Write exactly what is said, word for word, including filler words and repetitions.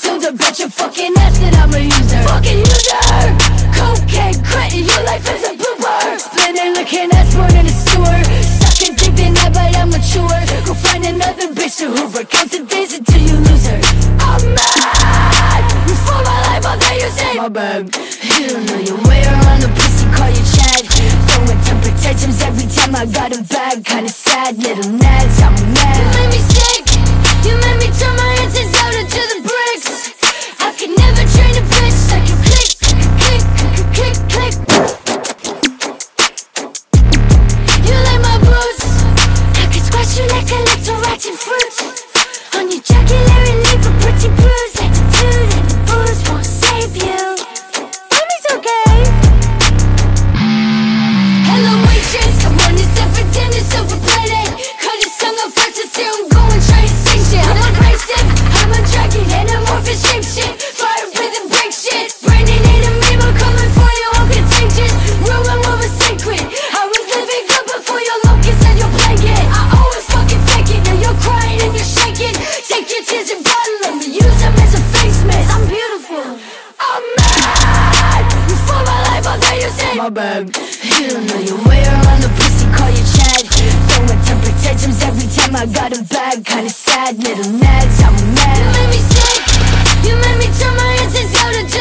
tuned about your fucking ass that I'm a user. Fucking user. Cokehead Cretin, your life is a blooper. Splinter-looking ass born in a sewer. Sucking dick the night but I'm mature. Go find another bitch to hoover. Count the days until you lose her. I'm mad. You for my life, all that you say. My bad. You don't know your way around the pussy, call you Chad. Throwing temper tantrums every time I got a bag. Kinda sad, little nads, I'm mad. You made me sick. You made me turn my insides out into the bricks. I could never train a bitch like you click, click, click, click, click. You like my bruise. I could squash you like a little rotten fruit. On your jugular and leave a pretty bruise. Attitude and the booze won't save you. Mommy's okay. Hello waitress, I want yourself for dinner, silver plated. Cut his tongue off first and see him go and try to sing shit. I'm abrasive, I'm a dragon, anamorphic shape shit. Fire breathing break shit. Brandon ain't a meme, I'm coming for you, I'm contagious. Ruin what was sacred. I was living good before your locust and your blanket. I always fucking fake it, now you're crying and you're shaking. Take your tears and bottle them and use them as a face mist. I'm beautiful, I'm mad. You for my life, all that you say. My bad. You don't know your way around the pussy, call you Chad. Throwing temper tantrums every time I got a bag. Kinda sad, little nads, I'm mad. You made me sick. You made me turn my insides out into